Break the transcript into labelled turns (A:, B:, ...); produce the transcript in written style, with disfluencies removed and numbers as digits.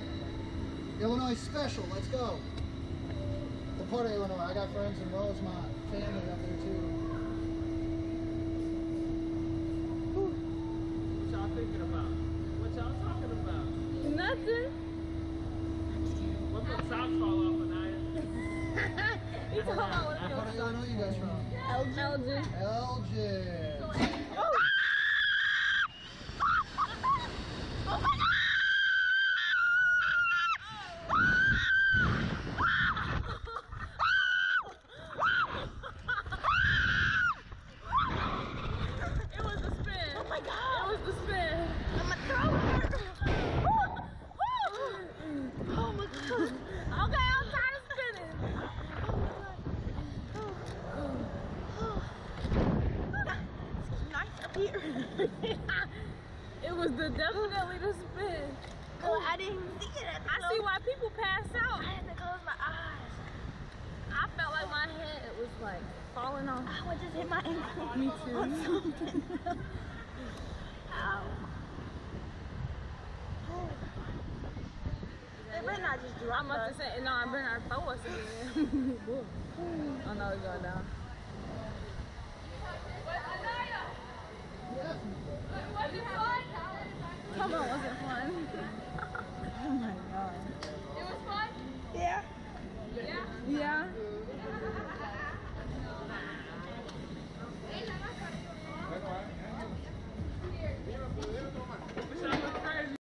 A: right. Illinois special, let's go. What part of Illinois? I got friends in Rosemont, family up there too.
B: What y'all thinking about? What y'all talking about?
C: Nothing.
B: What the socks fall off, Anaya?
C: You talking about what
A: What part of Illinois you guys from?
C: Elgin.
A: Elgin.
C: It was the spin. Oh my god. It was the spin.
D: My throat hurt. Oh my god.
C: Okay, I'm tired of spinning.
D: It's nice up here.
C: It was definitely the spin.
D: Oh, I didn't even see it.
C: I see why people pass out.
D: I had to close my eyes.
C: I felt like my head was like falling off.
D: I would just hit my ankle.
C: Me too.
D: On something. Ow. They better not just drop
C: I must have
D: us.
C: said, no, I better not throw us again. Oh no, it's going down.